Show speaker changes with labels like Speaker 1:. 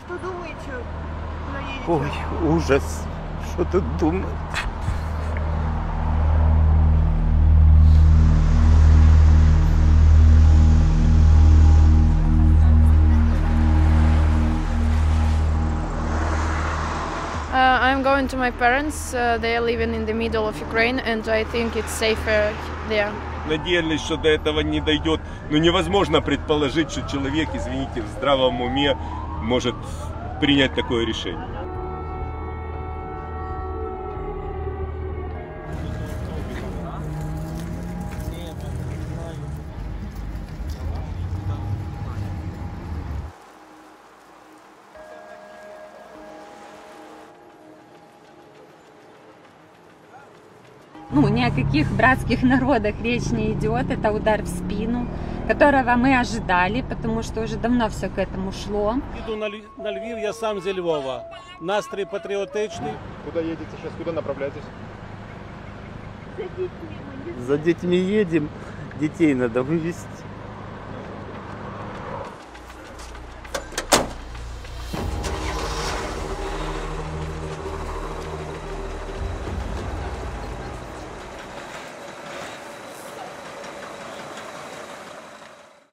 Speaker 1: Что думаете, куда едете?
Speaker 2: Ой, ужас. Что тут думать?
Speaker 3: I'm going to my parents. They are living in the middle of Ukraine, and I think it's safer there.
Speaker 4: Надеялись, что до этого не дойдет. Но невозможно предположить, что человек, извините, в здравом уме может принять такое решение.
Speaker 5: Ну, ни о каких братских народах речь не идет. Это удар в спину, которого мы ожидали, потому что уже давно все к этому шло.
Speaker 6: Їду на Львів, я сам зі Львова. Настрій патріотичний.
Speaker 7: Куда едете сейчас? Куда направляетесь?
Speaker 2: За детьми едем. Детей надо вывести.